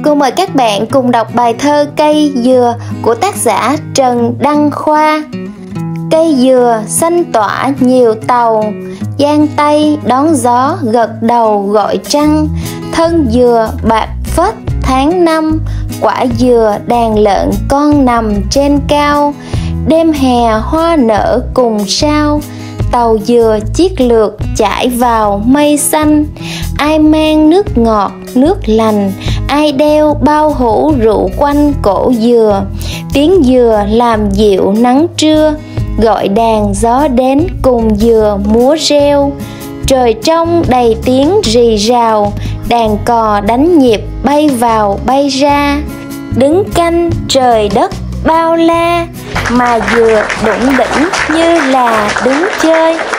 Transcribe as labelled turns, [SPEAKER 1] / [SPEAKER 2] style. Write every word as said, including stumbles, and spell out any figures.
[SPEAKER 1] Cô mời các bạn cùng đọc bài thơ Cây dừa của tác giả Trần Đăng Khoa. Cây dừa xanh tỏa nhiều tàu, giang tay đón gió gật đầu gọi trăng. Thân dừa bạc phết tháng năm, quả dừa đàn lợn con nằm trên cao. Đêm hè hoa nở cùng sao, tàu dừa chiếc lược chảy vào mây xanh. Ai mang nước ngọt nước lành, ai đeo bao hũ rượu quanh cổ dừa. Tiếng dừa làm dịu nắng trưa, gọi đàn gió đến cùng dừa múa reo. Trời trong đầy tiếng rì rào, đàn cò đánh nhịp bay vào bay ra. Đứng canh trời đất bao la, mà dừa đủng đỉnh như là đứng chơi.